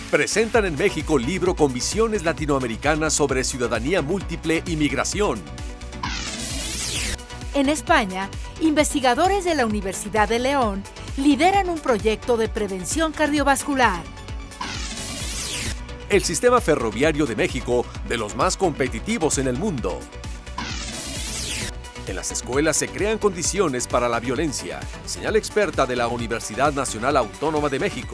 Presentan en México libro con visiones latinoamericanas sobre ciudadanía múltiple y migración. En España, investigadores de la Universidad de León lideran un proyecto de prevención cardiovascular. El sistema ferroviario de México, de los más competitivos en el mundo. En las escuelas se crean condiciones para la violencia, señala experta de la Universidad Nacional Autónoma de México.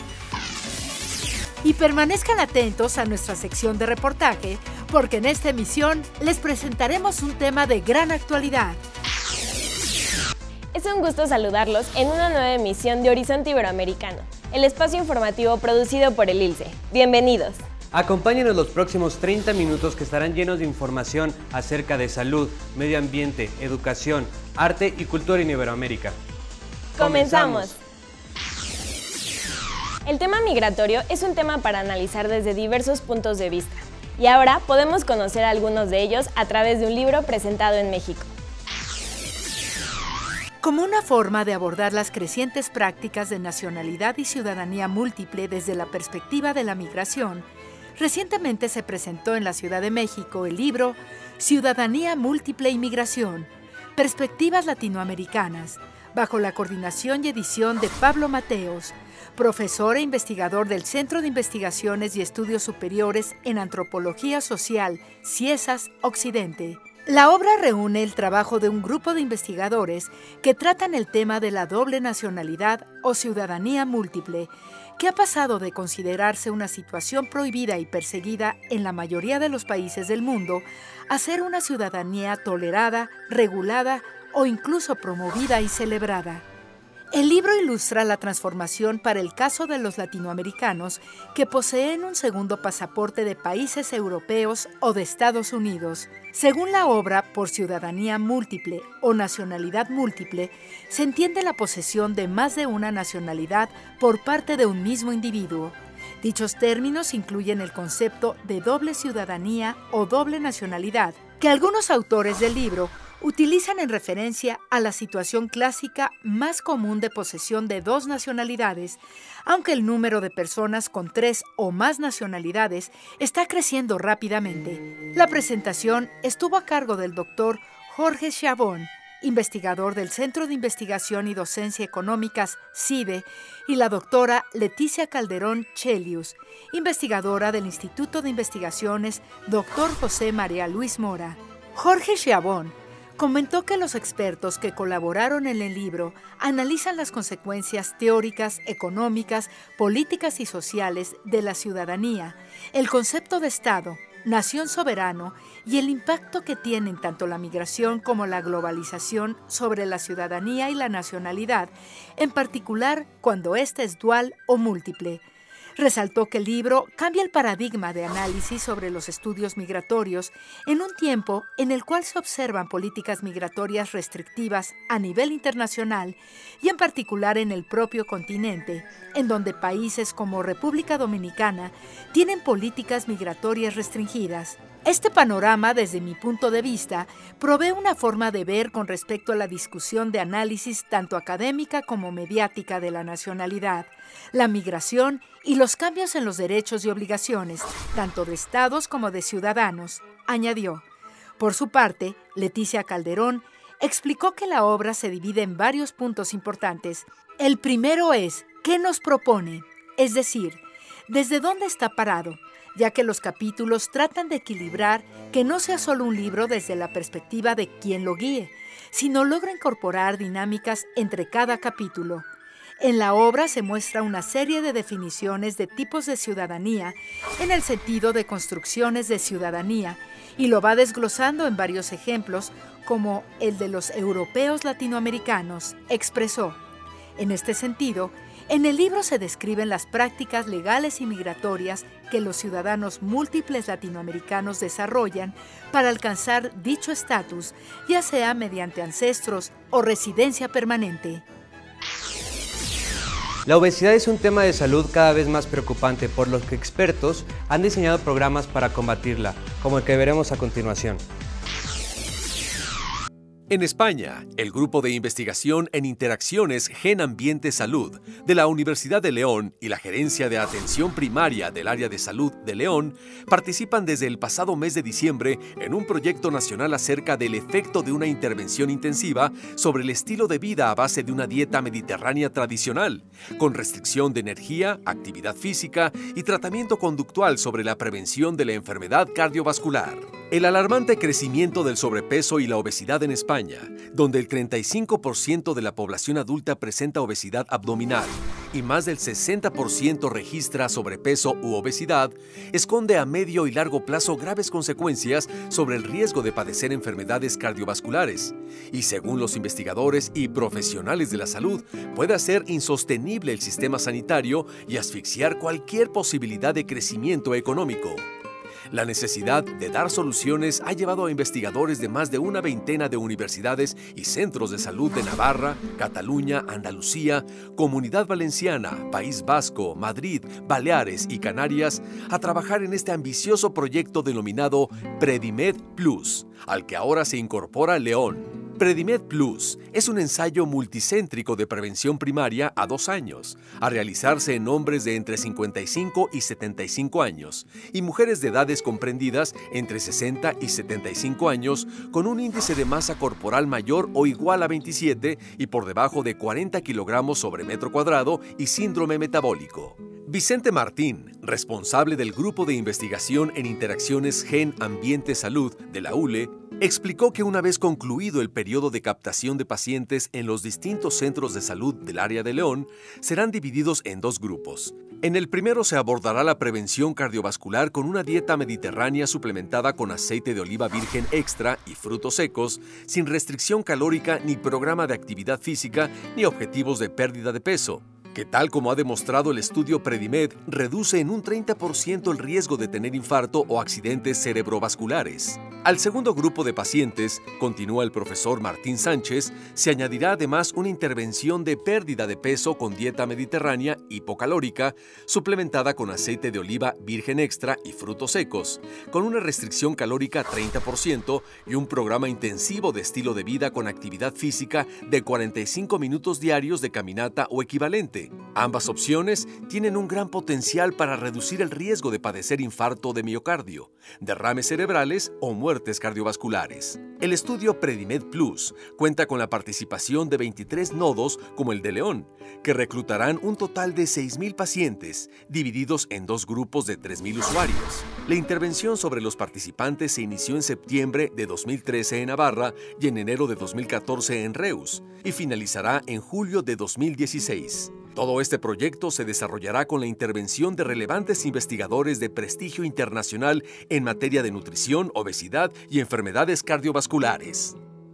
Y permanezcan atentos a nuestra sección de reportaje, porque en esta emisión les presentaremos un tema de gran actualidad. Es un gusto saludarlos en una nueva emisión de Horizonte Iberoamericano, el espacio informativo producido por el ILCE. Bienvenidos. Acompáñenos los próximos 30 minutos que estarán llenos de información acerca de salud, medio ambiente, educación, arte y cultura en Iberoamérica. ¡Comenzamos! El tema migratorio es un tema para analizar desde diversos puntos de vista, y ahora podemos conocer algunos de ellos a través de un libro presentado en México. Como una forma de abordar las crecientes prácticas de nacionalidad y ciudadanía múltiple desde la perspectiva de la migración, recientemente se presentó en la Ciudad de México el libro Ciudadanía Múltiple y Migración, Perspectivas Latinoamericanas, bajo la coordinación y edición de Pablo Mateos, profesor e investigador del Centro de Investigaciones y Estudios Superiores en Antropología Social, CIESAS Occidente. La obra reúne el trabajo de un grupo de investigadores que tratan el tema de la doble nacionalidad o ciudadanía múltiple, que ha pasado de considerarse una situación prohibida y perseguida en la mayoría de los países del mundo a ser una ciudadanía tolerada, regulada o incluso promovida y celebrada. El libro ilustra la transformación para el caso de los latinoamericanos que poseen un segundo pasaporte de países europeos o de Estados Unidos. Según la obra, por ciudadanía múltiple o nacionalidad múltiple, se entiende la posesión de más de una nacionalidad por parte de un mismo individuo. Dichos términos incluyen el concepto de doble ciudadanía o doble nacionalidad, que algunos autores del libro utilizan en referencia a la situación clásica más común de posesión de dos nacionalidades, aunque el número de personas con 3 o más nacionalidades está creciendo rápidamente. La presentación estuvo a cargo del doctor Jorge Chabón, investigador del Centro de Investigación y Docencia Económicas, CIDE, y la doctora Leticia Calderón Chelius, investigadora del Instituto de Investigaciones Dr. José María Luis Mora. Jorge Chabón comentó que los expertos que colaboraron en el libro analizan las consecuencias teóricas, económicas, políticas y sociales de la ciudadanía, el concepto de Estado, nación soberano y el impacto que tienen tanto la migración como la globalización sobre la ciudadanía y la nacionalidad, en particular cuando ésta es dual o múltiple. Resaltó que el libro cambia el paradigma de análisis sobre los estudios migratorios en un tiempo en el cual se observan políticas migratorias restrictivas a nivel internacional y en particular en el propio continente, en donde países como República Dominicana tienen políticas migratorias restringidas. Este panorama, desde mi punto de vista, provee una forma de ver con respecto a la discusión de análisis tanto académica como mediática de la nacionalidad, la migración y los cambios en los derechos y obligaciones, tanto de estados como de ciudadanos, añadió. Por su parte, Leticia Calderón explicó que la obra se divide en varios puntos importantes. El primero es, ¿qué nos propone? Es decir, ¿desde dónde está parado? Ya que los capítulos tratan de equilibrar que no sea solo un libro desde la perspectiva de quien lo guíe, sino logra incorporar dinámicas entre cada capítulo. En la obra se muestra una serie de definiciones de tipos de ciudadanía en el sentido de construcciones de ciudadanía y lo va desglosando en varios ejemplos, como el de los europeos latinoamericanos, expresó. En este sentido, en el libro se describen las prácticas legales y migratorias que los ciudadanos múltiples latinoamericanos desarrollan para alcanzar dicho estatus, ya sea mediante ancestros o residencia permanente. La obesidad es un tema de salud cada vez más preocupante, por lo que expertos han diseñado programas para combatirla, como el que veremos a continuación. En España, el Grupo de Investigación en Interacciones Gen Ambiente Salud de la Universidad de León y la Gerencia de Atención Primaria del Área de Salud de León participan desde el pasado mes de diciembre en un proyecto nacional acerca del efecto de una intervención intensiva sobre el estilo de vida a base de una dieta mediterránea tradicional, con restricción de energía, actividad física y tratamiento conductual sobre la prevención de la enfermedad cardiovascular. El alarmante crecimiento del sobrepeso y la obesidad en España, donde el 35% de la población adulta presenta obesidad abdominal y más del 60% registra sobrepeso u obesidad, esconde a medio y largo plazo graves consecuencias sobre el riesgo de padecer enfermedades cardiovasculares y, según los investigadores y profesionales de la salud, puede hacer insostenible el sistema sanitario y asfixiar cualquier posibilidad de crecimiento económico. La necesidad de dar soluciones ha llevado a investigadores de más de una veintena de universidades y centros de salud de Navarra, Cataluña, Andalucía, Comunidad Valenciana, País Vasco, Madrid, Baleares y Canarias a trabajar en este ambicioso proyecto denominado Predimed Plus, al que ahora se incorpora León. Predimed Plus es un ensayo multicéntrico de prevención primaria a 2 años, a realizarse en hombres de entre 55 y 75 años y mujeres de edades comprendidas entre 60 y 75 años con un índice de masa corporal mayor o igual a 27 y por debajo de 40 kilogramos sobre metro cuadrado y síndrome metabólico. Vicente Martín, responsable del Grupo de Investigación en Interacciones Gen Ambiente Salud de la ULE, explicó que una vez concluido el periodo de captación de pacientes en los distintos centros de salud del área de León, serán divididos en 2 grupos. En el primero se abordará la prevención cardiovascular con una dieta mediterránea suplementada con aceite de oliva virgen extra y frutos secos, sin restricción calórica ni programa de actividad física ni objetivos de pérdida de peso, que tal como ha demostrado el estudio Predimed, reduce en un 30% el riesgo de tener infarto o accidentes cerebrovasculares. Al segundo grupo de pacientes, continúa el profesor Martín Sánchez, se añadirá además una intervención de pérdida de peso con dieta mediterránea hipocalórica, suplementada con aceite de oliva virgen extra y frutos secos, con una restricción calórica 30% y un programa intensivo de estilo de vida con actividad física de 45 minutos diarios de caminata o equivalente. Ambas opciones tienen un gran potencial para reducir el riesgo de padecer infarto de miocardio, derrames cerebrales o muertes cardiovasculares. El estudio Predimed Plus cuenta con la participación de 23 nodos como el de León, que reclutarán un total de 6,000 pacientes, divididos en 2 grupos de 3,000 usuarios. La intervención sobre los participantes se inició en septiembre de 2013 en Navarra y en enero de 2014 en Reus, y finalizará en julio de 2016. Todo este proyecto se desarrollará con la intervención de relevantes investigadores de prestigio internacional en materia de nutrición, obesidad y enfermedades cardiovasculares.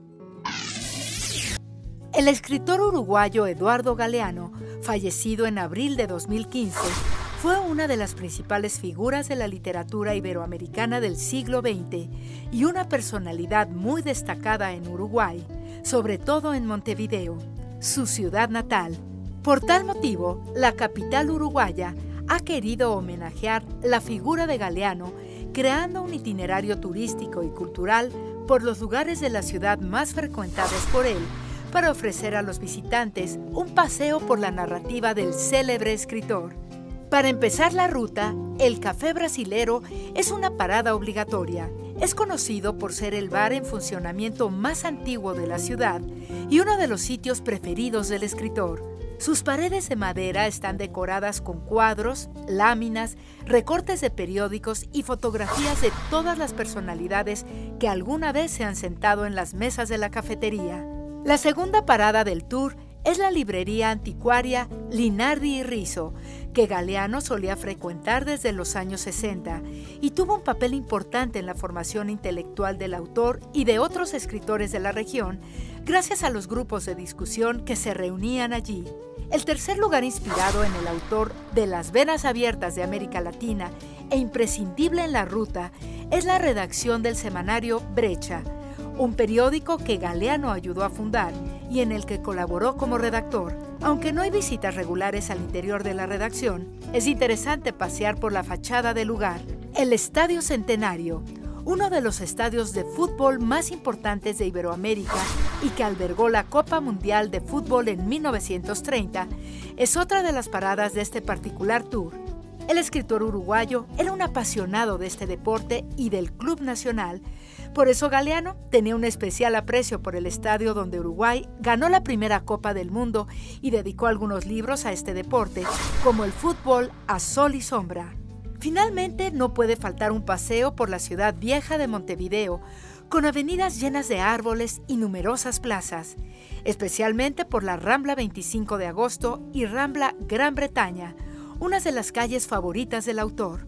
El escritor uruguayo Eduardo Galeano, fallecido en abril de 2015, fue una de las principales figuras de la literatura iberoamericana del siglo XX y una personalidad muy destacada en Uruguay, sobre todo en Montevideo, su ciudad natal. Por tal motivo, la capital uruguaya ha querido homenajear la figura de Galeano, creando un itinerario turístico y cultural por los lugares de la ciudad más frecuentados por él, para ofrecer a los visitantes un paseo por la narrativa del célebre escritor. Para empezar la ruta, el Café Brasilero es una parada obligatoria. Es conocido por ser el bar en funcionamiento más antiguo de la ciudad y uno de los sitios preferidos del escritor. Sus paredes de madera están decoradas con cuadros, láminas, recortes de periódicos y fotografías de todas las personalidades que alguna vez se han sentado en las mesas de la cafetería. La segunda parada del tour es la librería anticuaria Linardi y Rizzo, que Galeano solía frecuentar desde los años 60 y tuvo un papel importante en la formación intelectual del autor y de otros escritores de la región, gracias a los grupos de discusión que se reunían allí. El tercer lugar inspirado en el autor de Las Venas Abiertas de América Latina e imprescindible en la ruta es la redacción del semanario Brecha, un periódico que Galeano ayudó a fundar y en el que colaboró como redactor. Aunque no hay visitas regulares al interior de la redacción, es interesante pasear por la fachada del lugar. El Estadio Centenario, uno de los estadios de fútbol más importantes de Iberoamérica y que albergó la Copa Mundial de Fútbol en 1930, es otra de las paradas de este particular tour. El escritor uruguayo era un apasionado de este deporte y del Club Nacional. Por eso Galeano tenía un especial aprecio por el estadio donde Uruguay ganó la primera Copa del Mundo y dedicó algunos libros a este deporte, como El fútbol a sol y sombra. Finalmente, no puede faltar un paseo por la ciudad vieja de Montevideo, con avenidas llenas de árboles y numerosas plazas, especialmente por la Rambla 25 de Agosto y Rambla Gran Bretaña, unas de las calles favoritas del autor.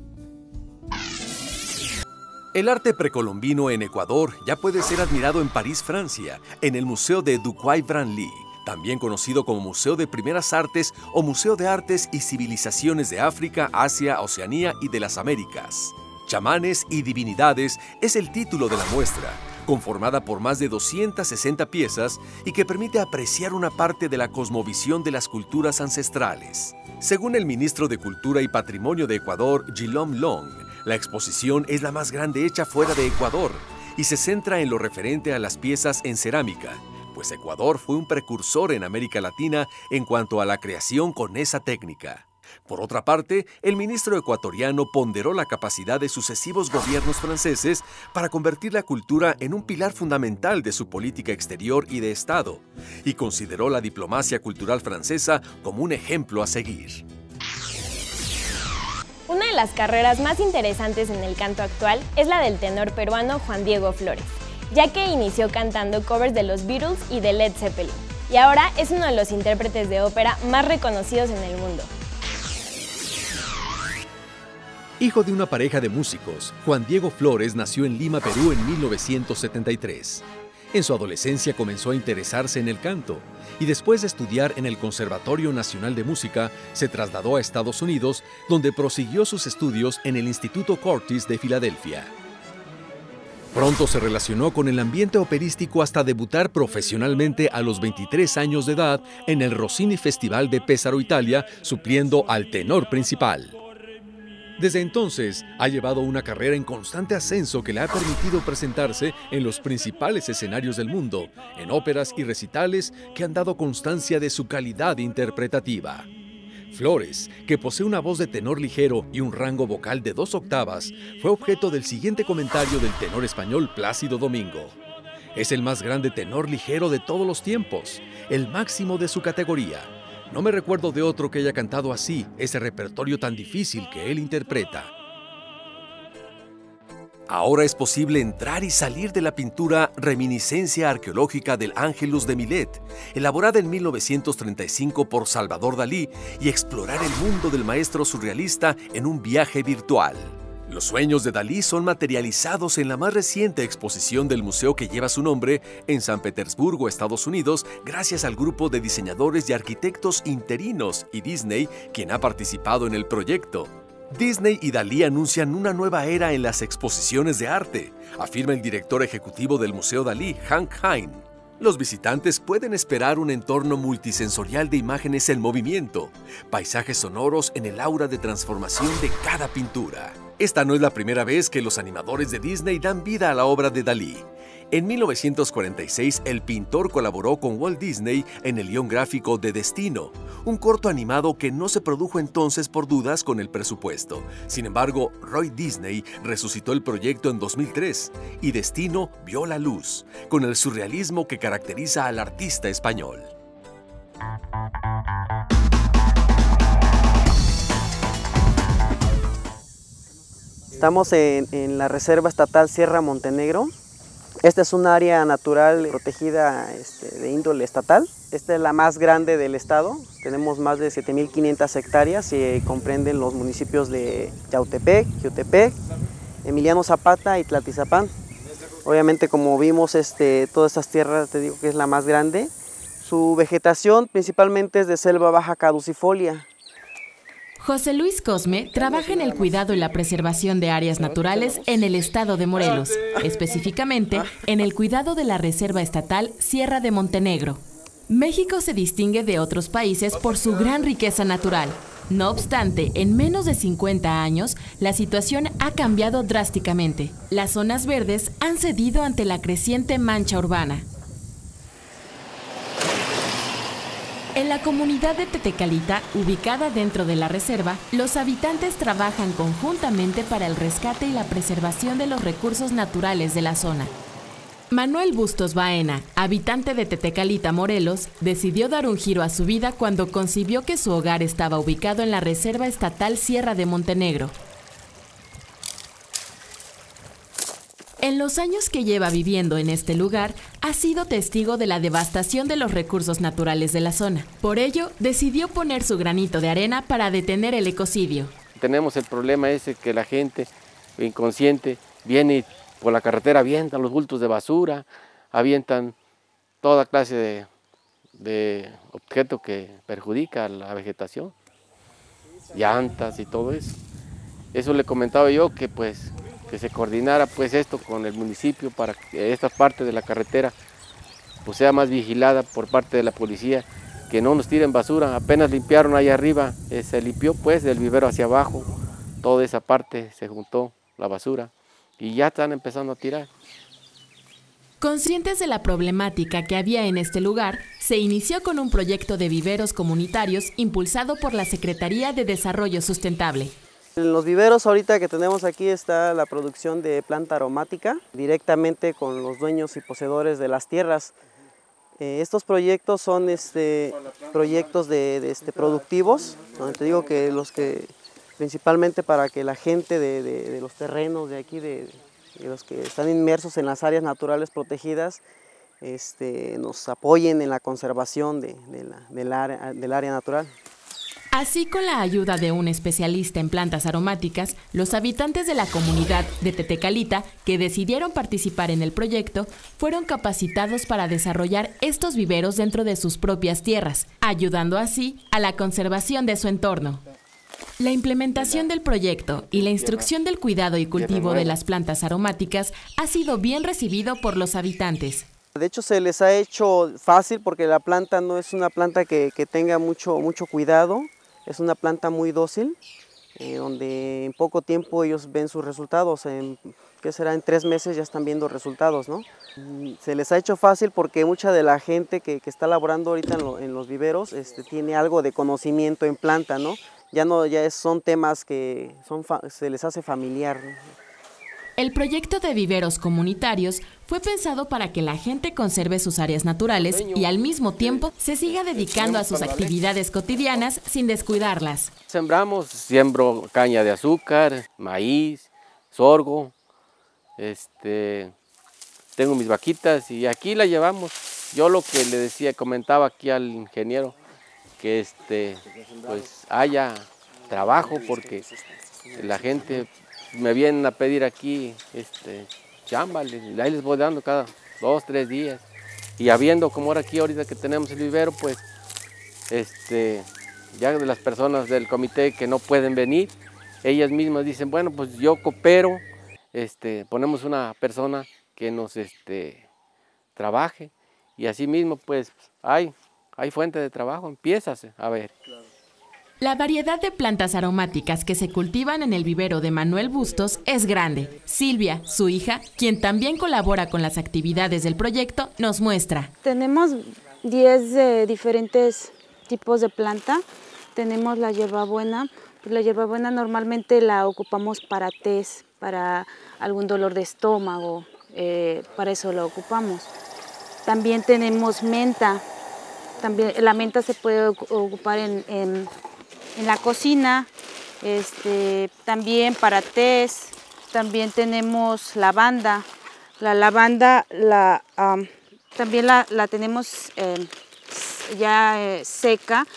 El arte precolombino en Ecuador ya puede ser admirado en París, Francia, en el Museo de Duquay-Branly, también conocido como Museo de Primeras Artes o Museo de Artes y Civilizaciones de África, Asia, Oceanía y de las Américas. Chamanes y Divinidades es el título de la muestra, conformada por más de 260 piezas y que permite apreciar una parte de la cosmovisión de las culturas ancestrales. Según el ministro de Cultura y Patrimonio de Ecuador, Guillaume Long, la exposición es la más grande hecha fuera de Ecuador y se centra en lo referente a las piezas en cerámica, pues Ecuador fue un precursor en América Latina en cuanto a la creación con esa técnica. Por otra parte, el ministro ecuatoriano ponderó la capacidad de sucesivos gobiernos franceses para convertir la cultura en un pilar fundamental de su política exterior y de Estado, y consideró la diplomacia cultural francesa como un ejemplo a seguir. Una de las carreras más interesantes en el canto actual es la del tenor peruano Juan Diego Flores, ya que inició cantando covers de los Beatles y de Led Zeppelin, y ahora es uno de los intérpretes de ópera más reconocidos en el mundo. Hijo de una pareja de músicos, Juan Diego Flores nació en Lima, Perú en 1973. En su adolescencia comenzó a interesarse en el canto y después de estudiar en el Conservatorio Nacional de Música, se trasladó a Estados Unidos, donde prosiguió sus estudios en el Instituto Curtis de Filadelfia. Pronto se relacionó con el ambiente operístico hasta debutar profesionalmente a los 23 años de edad en el Rossini Festival de Pesaro, Italia, supliendo al tenor principal. Desde entonces, ha llevado una carrera en constante ascenso que le ha permitido presentarse en los principales escenarios del mundo, en óperas y recitales que han dado constancia de su calidad interpretativa. Flores, que posee una voz de tenor ligero y un rango vocal de 2 octavas, fue objeto del siguiente comentario del tenor español Plácido Domingo. Es el más grande tenor ligero de todos los tiempos, el máximo de su categoría. No me recuerdo de otro que haya cantado así, ese repertorio tan difícil que él interpreta. Ahora es posible entrar y salir de la pintura Reminiscencia arqueológica del Ángelus de Milet, elaborada en 1935 por Salvador Dalí, y explorar el mundo del maestro surrealista en un viaje virtual. Los sueños de Dalí son materializados en la más reciente exposición del museo que lleva su nombre en San Petersburgo, Estados Unidos, gracias al grupo de diseñadores y arquitectos interinos y Disney, quien ha participado en el proyecto. Disney y Dalí anuncian una nueva era en las exposiciones de arte, afirma el director ejecutivo del Museo Dalí, Hank Hein. Los visitantes pueden esperar un entorno multisensorial de imágenes en movimiento, paisajes sonoros en el aura de transformación de cada pintura. Esta no es la primera vez que los animadores de Disney dan vida a la obra de Dalí. En 1946, el pintor colaboró con Walt Disney en el guión gráfico de Destino, un corto animado que no se produjo entonces por dudas con el presupuesto. Sin embargo, Roy Disney resucitó el proyecto en 2003 y Destino vio la luz, con el surrealismo que caracteriza al artista español. Estamos en la Reserva Estatal Sierra Montenegro. Esta es un área natural protegida de índole estatal. Esta es la más grande del estado. Tenemos más de 7.500 hectáreas y comprenden los municipios de Yautepec, Jiutepec, Emiliano Zapata y Tlaltizapán. Obviamente, como vimos, todas estas tierras, te digo que es la más grande. Su vegetación principalmente es de selva baja caducifolia. José Luis Cosme trabaja en el cuidado y la preservación de áreas naturales en el estado de Morelos, específicamente en el cuidado de la Reserva Estatal Sierra de Montenegro. México se distingue de otros países por su gran riqueza natural, No obstante, en menos de 50 años, la situación ha cambiado drásticamente. Las zonas verdes han cedido ante la creciente mancha urbana. En la comunidad de Tetecalita, ubicada dentro de la reserva, los habitantes trabajan conjuntamente para el rescate y la preservación de los recursos naturales de la zona. Manuel Bustos Baena, habitante de Tetecalita, Morelos, decidió dar un giro a su vida cuando concibió que su hogar estaba ubicado en la Reserva Estatal Sierra de Montenegro. En los años que lleva viviendo en este lugar, ha sido testigo de la devastación de los recursos naturales de la zona. Por ello, decidió poner su granito de arena para detener el ecocidio. Tenemos el problema ese que la gente inconsciente viene y por la carretera avientan los bultos de basura, avientan toda clase de objeto que perjudica a la vegetación, llantas y todo eso. Eso le comentaba yo que se coordinara pues esto con el municipio para que esta parte de la carretera pues sea más vigilada por parte de la policía, que no nos tiren basura. Apenas limpiaron ahí arriba, se limpió pues del vivero hacia abajo, toda esa parte se juntó la basura. Y ya están empezando a tirar. Conscientes de la problemática que había en este lugar, se inició con un proyecto de viveros comunitarios impulsado por la Secretaría de Desarrollo Sustentable. En los viveros ahorita que tenemos aquí está la producción de planta aromática directamente con los dueños y poseedores de las tierras. Estos proyectos son proyectos productivos, donde te digo que principalmente para que la gente de los terrenos de aquí, de los que están inmersos en las áreas naturales protegidas, nos apoyen en la conservación del área natural. Así, con la ayuda de un especialista en plantas aromáticas, los habitantes de la comunidad de Tetecalita, que decidieron participar en el proyecto, fueron capacitados para desarrollar estos viveros dentro de sus propias tierras, ayudando así a la conservación de su entorno. La implementación del proyecto y la instrucción del cuidado y cultivo de las plantas aromáticas ha sido bien recibido por los habitantes. De hecho, se les ha hecho fácil porque la planta no es una planta que tenga mucho cuidado, es una planta muy dócil, donde en poco tiempo ellos ven sus resultados, en 3 meses ya están viendo resultados, ¿no? Se les ha hecho fácil porque mucha de la gente que está laborando ahorita en los viveros tiene algo de conocimiento en planta, ¿no? Son temas que se les hace familiar. El proyecto de viveros comunitarios fue pensado para que la gente conserve sus áreas naturales y al mismo tiempo se siga dedicando a sus actividades cotidianas sin descuidarlas. Siembro caña de azúcar, maíz, sorgo, tengo mis vaquitas y aquí la llevamos. Yo lo que comentaba aquí al ingeniero, que pues haya trabajo, porque la gente me vienen a pedir aquí chamba, ahí les voy dando cada 2 o 3 días. Y habiendo como ahorita que tenemos el vivero, pues ya de las personas del comité que no pueden venir, ellas mismas dicen, bueno, pues yo coopero, ponemos una persona que nos trabaje, y así mismo pues hay fuente de trabajo, empiezas a ver. La variedad de plantas aromáticas que se cultivan en el vivero de Manuel Bustos es grande. Silvia, su hija, quien también colabora con las actividades del proyecto, nos muestra. Tenemos 10 diferentes tipos de planta. Tenemos la hierbabuena. La hierbabuena normalmente la ocupamos para tés, para algún dolor de estómago, para eso la ocupamos. También tenemos menta. También la menta se puede ocupar en la cocina, también para tés. También tenemos lavanda. La lavanda también la tenemos ya seca,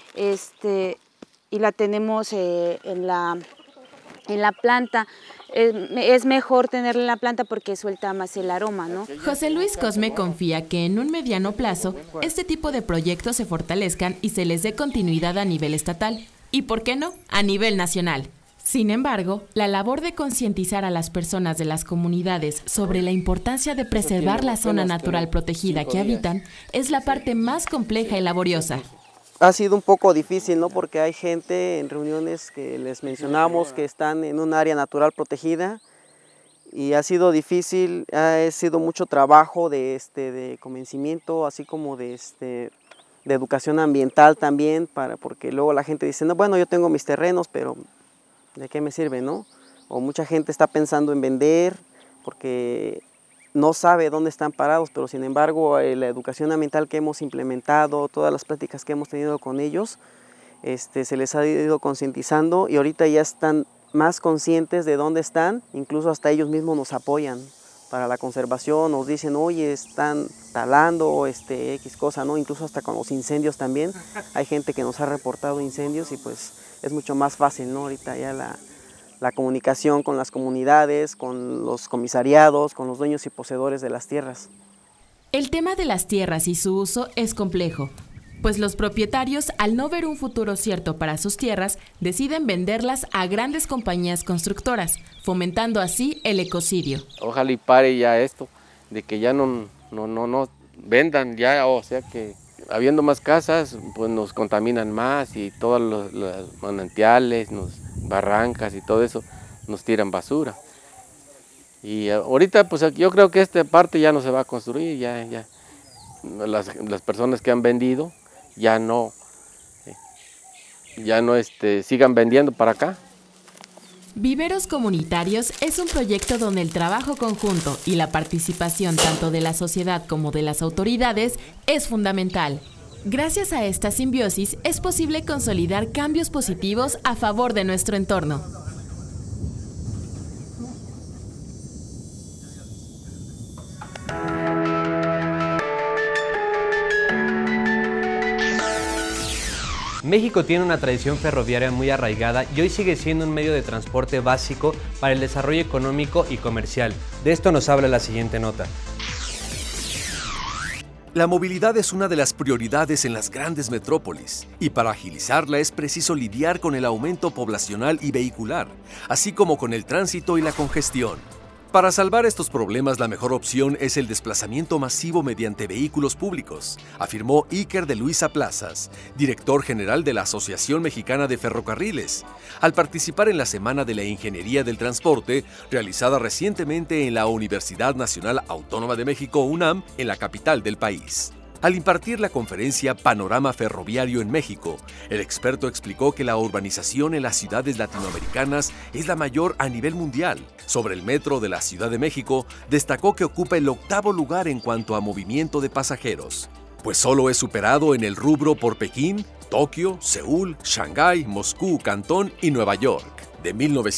y la tenemos en la planta. Es mejor tenerla en la planta porque suelta más el aroma, ¿no? José Luis Cosme confía que en un mediano plazo este tipo de proyectos se fortalezcan y se les dé continuidad a nivel estatal y, ¿por qué no?, a nivel nacional. Sin embargo, la labor de concientizar a las personas de las comunidades sobre la importancia de preservar la zona natural protegida que habitan es la parte más compleja y laboriosa. ha sido un poco difícil, ¿no? Porque hay gente en reuniones que les mencionamos que están en un área natural protegida y ha sido difícil, ha sido mucho trabajo de convencimiento, así como de educación ambiental también, porque luego la gente dice, no, bueno, yo tengo mis terrenos, pero ¿de qué me sirve, no? O mucha gente está pensando en vender porque no sabe dónde están parados, pero sin embargo la educación ambiental que hemos implementado, todas las pláticas que hemos tenido con ellos, se les ha ido concientizando y ahorita ya están más conscientes de dónde están, incluso hasta ellos mismos nos apoyan para la conservación, nos dicen, oye, están talando, X cosa, ¿no? Incluso hasta con los incendios también, hay gente que nos ha reportado incendios y pues es mucho más fácil, ¿no? Ahorita ya la comunicación con las comunidades, con los comisariados, con los dueños y poseedores de las tierras. El tema de las tierras y su uso es complejo, pues los propietarios, al no ver un futuro cierto para sus tierras, deciden venderlas a grandes compañías constructoras, fomentando así el ecocidio. Ojalá y pare ya esto, de que ya no vendan ya, o sea que habiendo más casas, pues nos contaminan más y todos los manantiales, barrancas y todo eso nos tiran basura. Y ahorita pues yo creo que esta parte ya no se va a construir, ya las personas que han vendido ya no sigan vendiendo para acá. Viveros Comunitarios es un proyecto donde el trabajo conjunto y la participación tanto de la sociedad como de las autoridades es fundamental. Gracias a esta simbiosis es posible consolidar cambios positivos a favor de nuestro entorno. México tiene una tradición ferroviaria muy arraigada y hoy sigue siendo un medio de transporte básico para el desarrollo económico y comercial. De esto nos habla la siguiente nota. La movilidad es una de las prioridades en las grandes metrópolis y para agilizarla es preciso lidiar con el aumento poblacional y vehicular, así como con el tránsito y la congestión. Para salvar estos problemas, la mejor opción es el desplazamiento masivo mediante vehículos públicos, afirmó Iker de Luisa Plazas, director general de la Asociación Mexicana de Ferrocarriles, al participar en la Semana de la Ingeniería del Transporte, realizada recientemente en la Universidad Nacional Autónoma de México, UNAM, en la capital del país. Al impartir la conferencia Panorama Ferroviario en México, el experto explicó que la urbanización en las ciudades latinoamericanas es la mayor a nivel mundial. Sobre el metro de la Ciudad de México, destacó que ocupa el 8º lugar en cuanto a movimiento de pasajeros, pues solo es superado en el rubro por Pekín, Tokio, Seúl, Shanghái, Moscú, Cantón y Nueva York. De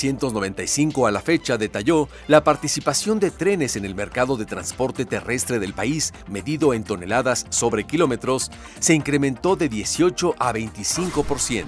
1995 a la fecha, detalló, la participación de trenes en el mercado de transporte terrestre del país, medido en toneladas sobre kilómetros, se incrementó de 18 a 25%.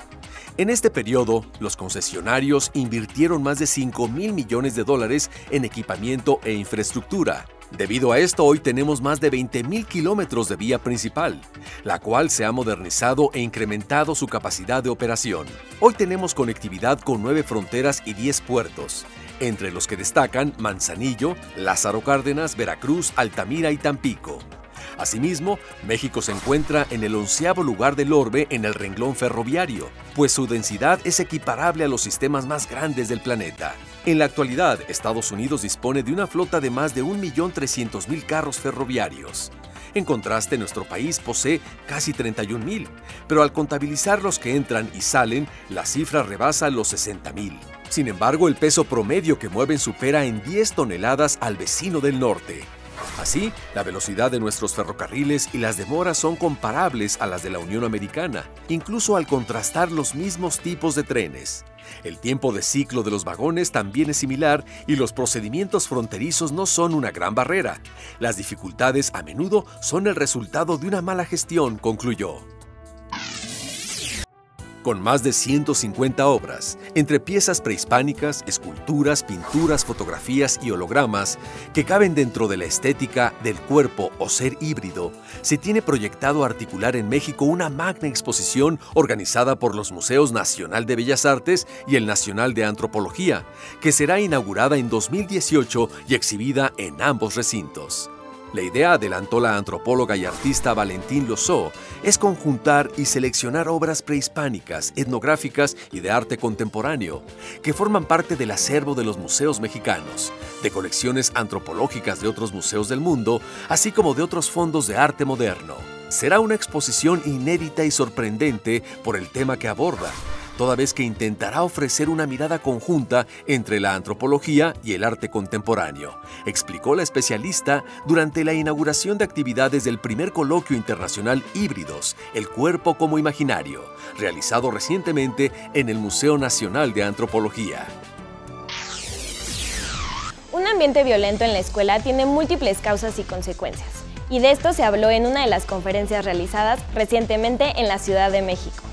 En este periodo, los concesionarios invirtieron más de $5,000 millones en equipamiento e infraestructura. Debido a esto, hoy tenemos más de 20,000 kilómetros de vía principal, la cual se ha modernizado e incrementado su capacidad de operación. Hoy tenemos conectividad con 9 fronteras y 10 puertos, entre los que destacan Manzanillo, Lázaro Cárdenas, Veracruz, Altamira y Tampico. Asimismo, México se encuentra en el 11º lugar del orbe en el renglón ferroviario, pues su densidad es equiparable a los sistemas más grandes del planeta. En la actualidad, Estados Unidos dispone de una flota de más de 1.300.000 carros ferroviarios. En contraste, nuestro país posee casi 31,000, pero al contabilizar los que entran y salen, la cifra rebasa los 60,000. Sin embargo, el peso promedio que mueven supera en 10 toneladas al vecino del norte. Así, la velocidad de nuestros ferrocarriles y las demoras son comparables a las de la Unión Americana, incluso al contrastar los mismos tipos de trenes. El tiempo de ciclo de los vagones también es similar y los procedimientos fronterizos no son una gran barrera. Las dificultades a menudo son el resultado de una mala gestión, concluyó. Con más de 150 obras, entre piezas prehispánicas, esculturas, pinturas, fotografías y hologramas, que caben dentro de la estética del cuerpo o ser híbrido, se tiene proyectado articular en México una magna exposición organizada por los Museos Nacional de Bellas Artes y el Nacional de Antropología, que será inaugurada en 2018 y exhibida en ambos recintos. La idea, adelantó la antropóloga y artista Valentín Lozó, es conjuntar y seleccionar obras prehispánicas, etnográficas y de arte contemporáneo, que forman parte del acervo de los museos mexicanos, de colecciones antropológicas de otros museos del mundo, así como de otros fondos de arte moderno. Será una exposición inédita y sorprendente por el tema que aborda, toda vez que intentará ofrecer una mirada conjunta entre la antropología y el arte contemporáneo, explicó la especialista durante la inauguración de actividades del primer coloquio internacional Híbridos, el cuerpo como imaginario, realizado recientemente en el Museo Nacional de Antropología. Un ambiente violento en la escuela tiene múltiples causas y consecuencias, y de esto se habló en una de las conferencias realizadas recientemente en la Ciudad de México.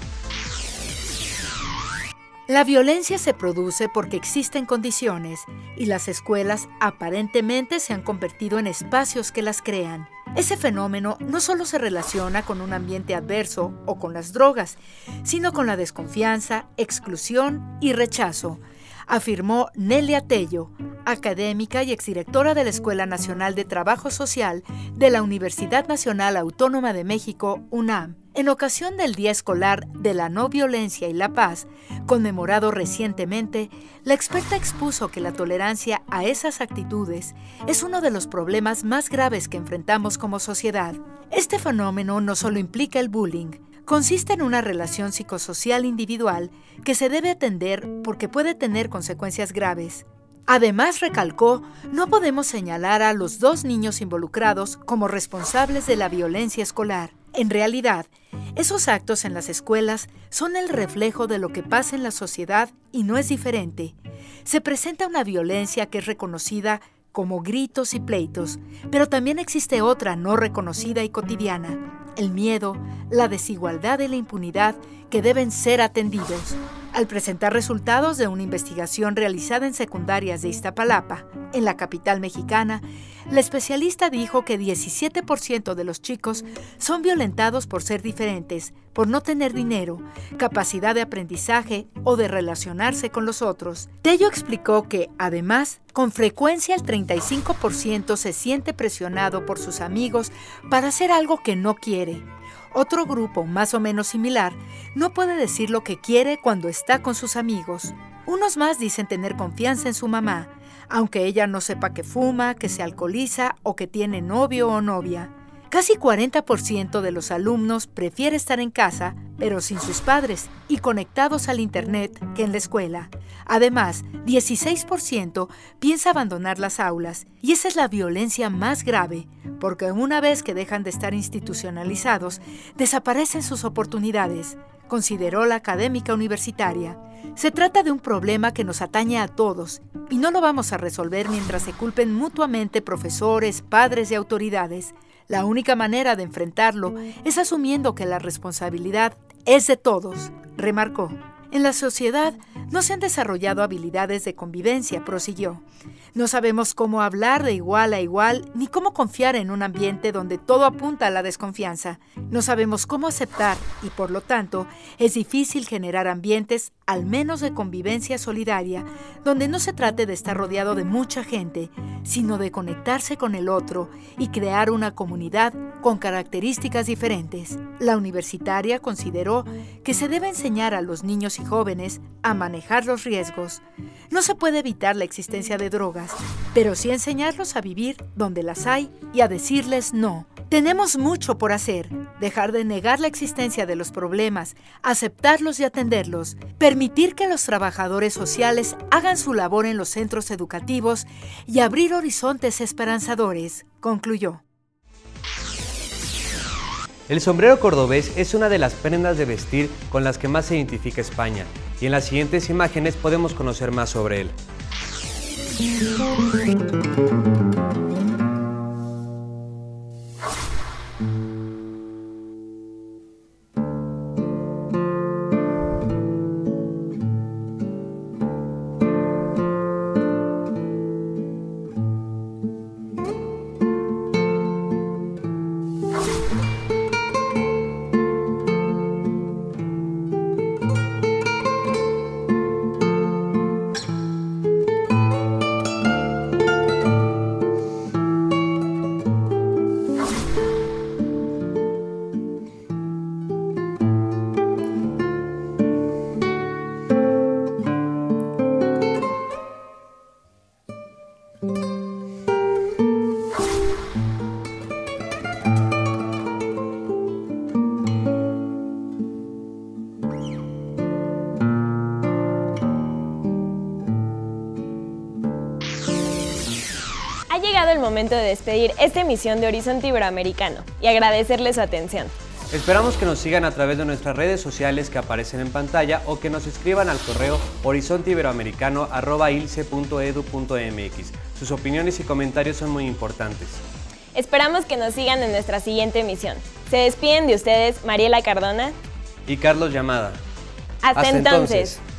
La violencia se produce porque existen condiciones y las escuelas aparentemente se han convertido en espacios que las crean. Ese fenómeno no solo se relaciona con un ambiente adverso o con las drogas, sino con la desconfianza, exclusión y rechazo, afirmó Nelia Tello, académica y exdirectora de la Escuela Nacional de Trabajo Social de la Universidad Nacional Autónoma de México, UNAM, en ocasión del Día Escolar de la No Violencia y la Paz, conmemorado recientemente. La experta expuso que la tolerancia a esas actitudes es uno de los problemas más graves que enfrentamos como sociedad. Este fenómeno no solo implica el bullying, consiste en una relación psicosocial individual que se debe atender porque puede tener consecuencias graves. Además, recalcó, no podemos señalar a los 2 niños involucrados como responsables de la violencia escolar. En realidad, esos actos en las escuelas son el reflejo de lo que pasa en la sociedad y no es diferente. Se presenta una violencia que es reconocida como gritos y pleitos, pero también existe otra no reconocida y cotidiana: el miedo, la desigualdad y la impunidad que deben ser atendidos. Al presentar resultados de una investigación realizada en secundarias de Iztapalapa, en la capital mexicana, la especialista dijo que 17% de los chicos son violentados por ser diferentes, por no tener dinero, capacidad de aprendizaje o de relacionarse con los otros. Tello explicó que, además, con frecuencia el 35% se siente presionado por sus amigos para hacer algo que no quiere. Otro grupo, más o menos similar, no puede decir lo que quiere cuando está con sus amigos. Unos más dicen tener confianza en su mamá, aunque ella no sepa que fuma, que se alcoholiza o que tiene novio o novia. Casi 40% de los alumnos prefiere estar en casa, pero sin sus padres y conectados al internet, que en la escuela. Además, 16% piensa abandonar las aulas, y esa es la violencia más grave, porque una vez que dejan de estar institucionalizados, desaparecen sus oportunidades, consideró la académica universitaria. Se trata de un problema que nos atañe a todos, y no lo vamos a resolver mientras se culpen mutuamente profesores, padres y autoridades. La única manera de enfrentarlo es asumiendo que la responsabilidad es de todos, remarcó. En la sociedad no se han desarrollado habilidades de convivencia, prosiguió. No sabemos cómo hablar de igual a igual ni cómo confiar en un ambiente donde todo apunta a la desconfianza. No sabemos cómo aceptar y, por lo tanto, es difícil generar ambientes, al menos de convivencia solidaria, donde no se trate de estar rodeado de mucha gente, sino de conectarse con el otro y crear una comunidad con características diferentes. La universitaria consideró que se debe enseñar a los niños y jóvenes a manejar los riesgos. No se puede evitar la existencia de drogas, pero sí enseñarlos a vivir donde las hay y a decirles no. Tenemos mucho por hacer: dejar de negar la existencia de los problemas, aceptarlos y atenderlos, permitir que los trabajadores sociales hagan su labor en los centros educativos y abrir horizontes esperanzadores, concluyó. El sombrero cordobés es una de las prendas de vestir con las que más se identifica España, y en las siguientes imágenes podemos conocer más sobre él. llegado el momento de despedir esta emisión de Horizonte Iberoamericano y agradecerles su atención. Esperamos que nos sigan a través de nuestras redes sociales que aparecen en pantalla o que nos escriban al correo horizonteiberoamericano@ilce.edu.mx. Sus opiniones y comentarios son muy importantes. Esperamos que nos sigan en nuestra siguiente emisión. Se despiden de ustedes Mariela Cardona y Carlos Llamada. Hasta entonces.